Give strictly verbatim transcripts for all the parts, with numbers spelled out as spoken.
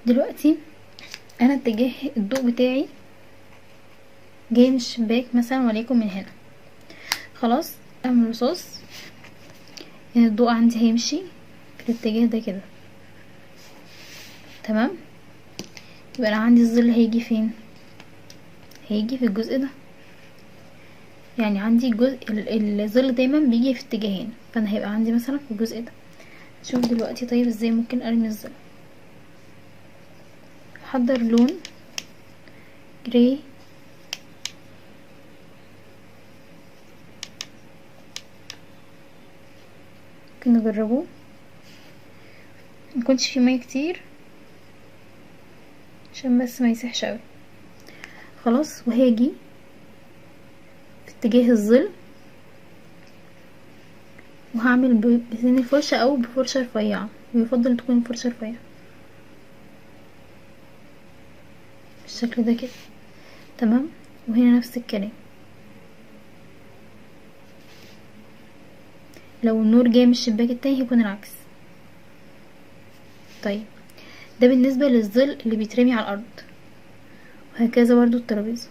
دلوقتي انا اتجاه الضوء بتاعي جاي من الشباك مثلا وليكن من هنا، خلاص اعمل رصاص يعني الضوء عندي هيمشي في الاتجاه ده كده، تمام. يبقى انا عندي الظل هيجي فين؟ هيجي في الجزء ده، يعني عندي الجزء الظل دايما بيجي في اتجاهين، فانا هيبقى عندي مثلا في الجزء ده. شوف دلوقتي طيب ازاي ممكن ارمي الظل. احضر لون جراي ممكن نجربه، ميكونش فيه ميه كتير عشان بس ما يسيحش اوي. خلاص وهاجي في اتجاه الظل وهعمل بسن الفرشة او بفرشة رفيعة، ويفضل تكون فرشة رفيعة بالشكل ده كده، تمام. وهنا نفس الكلام، لو النور جاي من الشباك التاني هيكون العكس. طيب ده بالنسبة للظل اللي بيترمي على الارض، وهكذا برضو الترابيزة.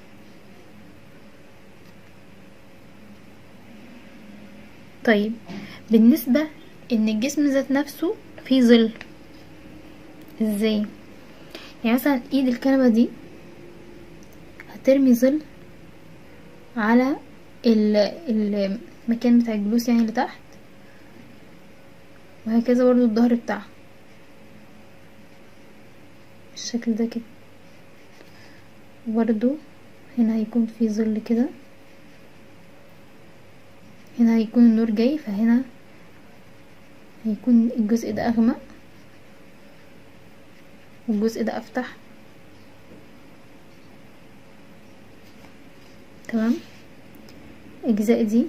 طيب بالنسبة ان الجسم ذات نفسه فيه ظل، ازاي؟ يعني مثلا ايد الكنبة دي هترمي ظل على المكان بتاع الجلوس يعني اللي تحت، وهكذا برضو الظهر بتاعها بالشكل ده كده. برضو هنا هيكون في ظل كده، هنا هيكون النور جاي، فهنا هيكون الجزء ده اغمق والجزء ده افتح، تمام. الاجزاء دي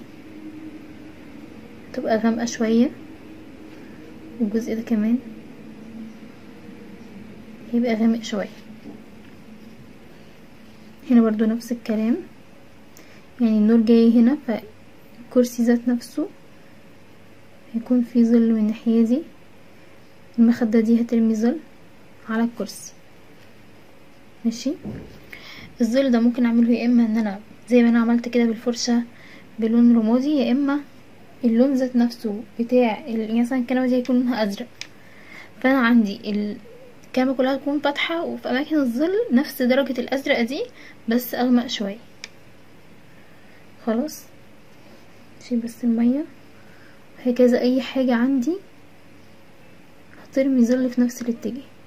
تبقى غامقة شوية، والجزء ده كمان هيبقى غامق شوية. هنا برضو نفس الكلام، يعني النور جاي هنا، فالكرسي ذات نفسه هيكون في ظل من الناحية دي، المخدة دي هترمي ظل على الكرسي، ماشي. الظل ده ممكن اعمله يا اما ان انا زي ما انا عملت كده بالفرشة بلون رمادي، يا اما اللون ذات نفسه بتاع يعني مثلا الكنبة دي هيكون لونها ازرق، فانا عندي الكنبة كلها تكون فاتحة، وفي اماكن الظل نفس درجة الازرق دي بس اغمق شوية. خلاص شيل بس المية. هكذا اي حاجة عندي هترمي ظل في نفس الاتجاه.